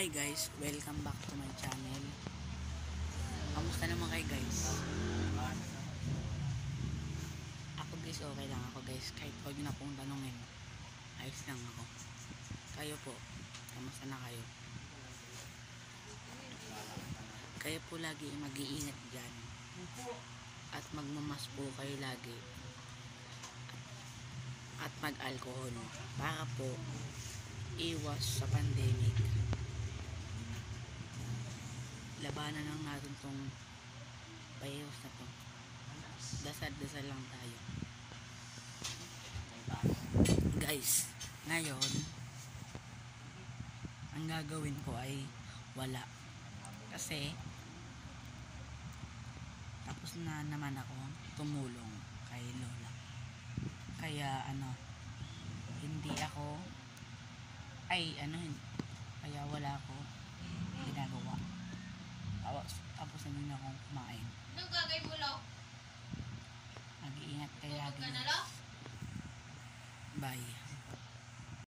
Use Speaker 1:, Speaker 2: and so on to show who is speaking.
Speaker 1: Hi guys, welcome back to my channel. Kamusta naman kayo guys? Ako guys, okay lang ako guys. Kahit huwag na pong tanongin, ayos lang ako. Kayo po, kamusta na kayo? Kayo po lagi mag-iingat dyan. At magmamas po kayo lagi. At mag-alcohol. Para po iwas sa pandemic. Labanan lang natin tong virus na to. Dasal-dasal lang tayo. Guys, ngayon ang gagawin ko ay wala. Kasi tapos na naman ako tumulong kay Lola. Kaya hindi ako kaya wala ako ginagawa. Tapos na din akong kumain.
Speaker 2: Anong gagawin mo, Lo?
Speaker 1: Mag-iingat kayo lagi.
Speaker 2: Huwag ka na, Lo?
Speaker 1: Bye.